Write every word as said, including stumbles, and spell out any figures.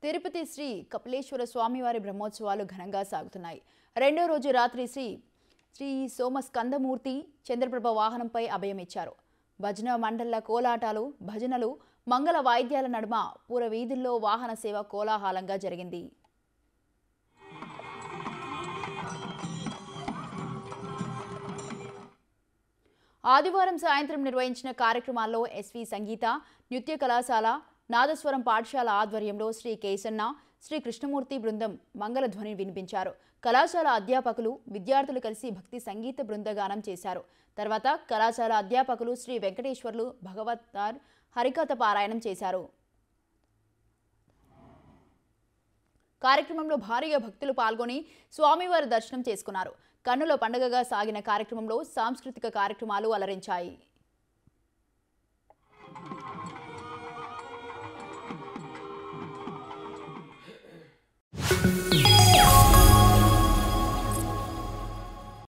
తిరుపతి శ్రీ కపిలేశ్వర స్వామి వారి బ్రహ్మోత్సవాలు ఘనంగా సాగుతున్నాయి. రెండో రోజు రాత్రి శ్రీ శ్రీ సోమ స్కందమూర్తి చంద్రప్రభ వాహనంపై అభయం ఇచ్చారు. భజన మండళ్ల కోలాటాలు, భజనలు, మంగళ వాయిద్యాల నడుమ పూర వీధుల్లో వాహన సేవ కోలాహలంగా జరిగింది. ఆదివారం సాయంత్రం నిర్వహించిన కార్యక్రమాల్లో ఎస్వి సంగీత నృత్య కళాశాల, నాదస్వరం పాఠశాల ఆధ్వర్యంలో శ్రీ కేశన్న, శ్రీ కృష్ణమూర్తి బృందం మంగళధ్వని వినిపించారు. కళాశాల అధ్యాపకులు, విద్యార్థులు కలిసి భక్తి సంగీత బృందగానం చేశారు. తర్వాత కళాశాల అధ్యాపకులు శ్రీ వెంకటేశ్వర్లు భగవతార్ హరికథ పారాయణం చేశారు. కార్యక్రమంలో భారీగా భక్తులు పాల్గొని స్వామివారి దర్శనం చేసుకున్నారు. కన్నుల పండుగగా సాగిన కార్యక్రమంలో సాంస్కృతిక కార్యక్రమాలు అలరించాయి.